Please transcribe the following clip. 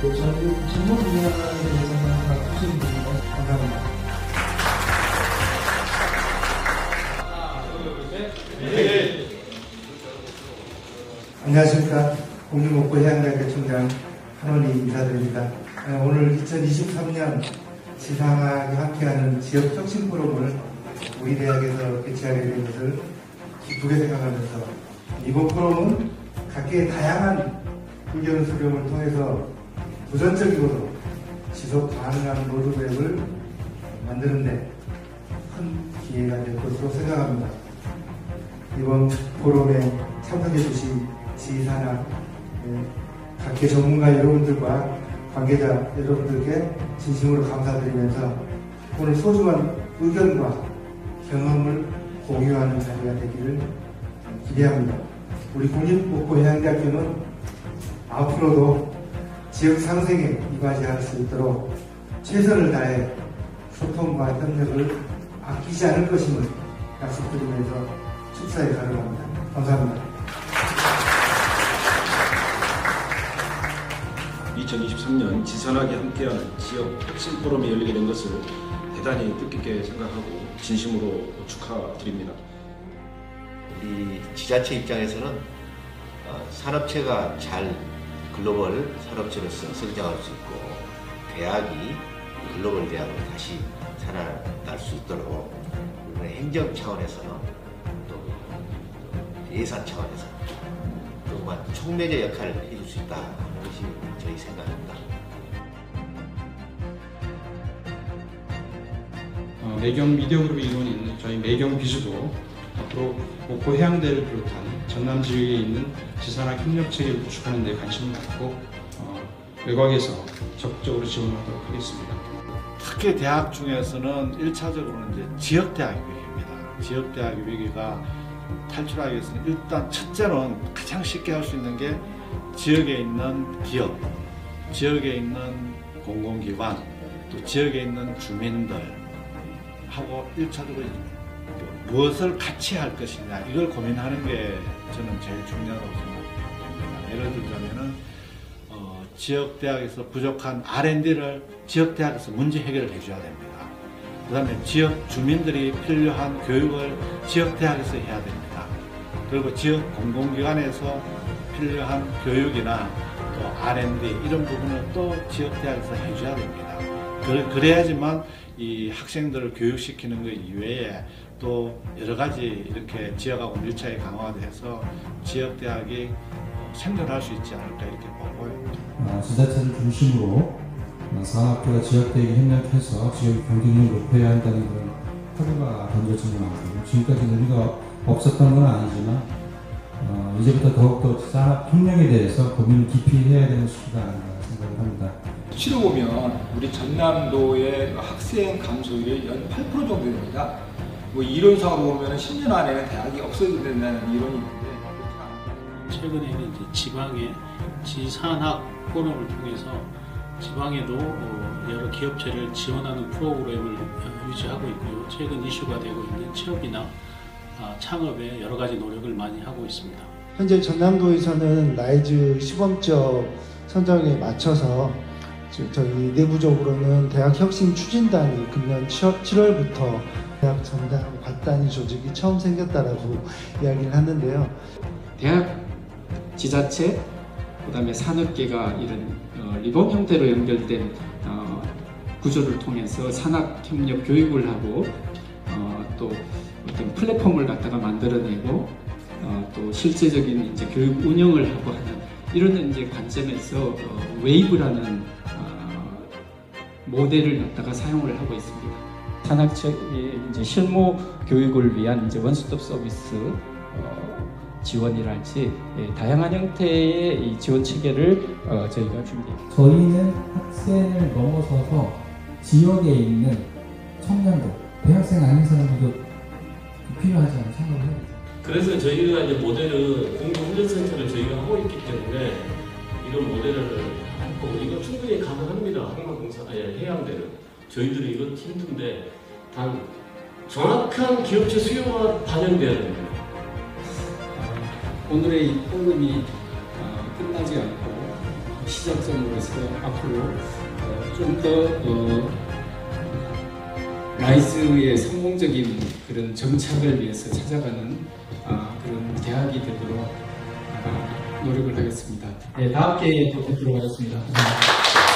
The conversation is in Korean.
저희 직무 분야에 대해서는 다 추천드립니다. 감사합니다. 안녕하십니까. 공주목포 해양대학교총장 한원희 인사드립니다. 오늘 2023년 지상학이 함께하는 지역 혁신 포럼을 우리 대학에서 개최하게 된 것을 기쁘게 생각하면서 이번 포럼은 각계의 다양한 의견 수렴을 통해서 도전적이고도 지속 가능한 로드맵을 만드는 데 큰 기회가 될 것으로 생각합니다. 이번 포럼에 참석해 주신 지산학 각계 전문가 여러분들과 관계자 여러분들께 진심으로 감사드리면서 오늘 소중한 의견과 경험을 공유하는 자리가 되기를 기대합니다. 우리 국립목포해양대학교는 앞으로도 지역 상생에 이바지할 수 있도록 최선을 다해 소통과 협력을 아끼지 않을 것임을 약속드리면서 축사에 가려합니다. 감사합니다. 2023년 지산학이 함께하는 지역 혁신 포럼이 열리게 된 것을 대단히 뜻깊게 생각하고 진심으로 축하드립니다. 우리 지자체 입장에서는 산업체가 잘 글로벌 산업체로서 성장할 수 있고 대학이 글로벌 대학으로 다시 살아날 수 있도록 우리는 행정 차원에서는 또 예산 차원에서 또한 촉매제 역할을 해줄 수 있다 하는 것이 저희 생각입니다. 매경 미디어그룹의 일원인 저희 매경 비주도 앞으로 목포 해양대를 비롯한 전남 지역에 있는 지산학 협력 체계를 구축하는 데 관심을 갖고 외곽에서 적극적으로 지원하도록 하겠습니다. 특히 대학 중에서는 1차적으로는 이제 지역대학 위기입니다. 지역대학 위기가 탈출하기 위해서는 일단 첫째는 가장 쉽게 할 수 있는 게 지역에 있는 기업, 지역에 있는 공공기관, 또 지역에 있는 주민들하고 1차적으로 무엇을 같이 할 것이냐 이걸 고민하는 게 저는 제일 중요하다고 생각합니다. 예를 들자면은 지역대학에서 부족한 R&D를 지역대학에서 문제 해결을 해줘야 됩니다. 그 다음에 지역 주민들이 필요한 교육을 지역대학에서 해야 됩니다. 그리고 지역 공공기관에서 필요한 교육이나 또 R&D 이런 부분을 또 지역대학에서 해줘야 됩니다. 그래야지만 이 학생들을 교육시키는 것 이외에 또 여러 가지 이렇게 지역하고 밀착이 강화돼서 지역대학이 생존할 수 있지 않을까 이렇게 보고요. 지자체를 중심으로 산학교와 지역대학이 협력해서 지역 경쟁력을 높여야 한다는 그런 화두가 던져지는 만큼 지금까지는 의미가 없었던 건 아니지만 이제부터 더욱더 산학 협력에 대해서 고민을 깊이 해야 되는 시기가 아닌가 생각을 합니다. 수치로 보면 우리 전남도의 학생 감소율이 연 8% 정도 됩니다. 뭐 이론상으로 보면 10년 안에는 대학이 없어지게 된다는 이론이 있는데 최근에는 이제 지방의 지산학 포럼을 통해서 지방에도 여러 기업체를 지원하는 프로그램을 유지하고 있고요. 최근 이슈가 되고 있는 취업이나 창업에 여러 가지 노력을 많이 하고 있습니다. 현재 전남도에서는 라이즈 시범적 선정에 맞춰서 저희 내부적으로는 대학혁신추진단이 금년 7월부터 대학 전담 곽단위 조직이 처음 생겼다라고 이야기를 하는데요. 대학 지자체, 그다음에 산업계가 이런 리본 형태로 연결된 구조를 통해서 산학협력 교육을 하고 또 어떤 플랫폼을 갖다가 만들어내고 또 실제적인 이제 교육 운영을 하고 하는 이런 이제 관점에서 웨이브라는 모델을 갖다가 사용을 하고 있습니다. 산학체 이제 실무 교육을 위한 이제 원스톱 서비스 지원이랄지 다양한 형태의 이 지원 체계를 저희가 준비합니다. 저희는 학생을 넘어서서 지역에 있는 청년들, 대학생 아닌 사람들도 필요하지 않은 생각을 해요. 그래서 저희가 이제 모델은 공동훈련센터를 저희가 하고 있기 때문에 이런 모델을 하고 이거 충분히 가능합니다. 항만공사 해양대는 저희들이 이거 힘든데 단 정확한 기업체 수요가 반영돼야 됩니다. 오늘의 이 포럼이 끝나지 않고 시작점으로서 앞으로 좀 더 라이즈의 성공적인 그런 정착을 위해서 찾아가는 그런 대학이 되도록 노력을 하겠습니다. 네, 다음 기회에 또 뵙도록 하겠습니다.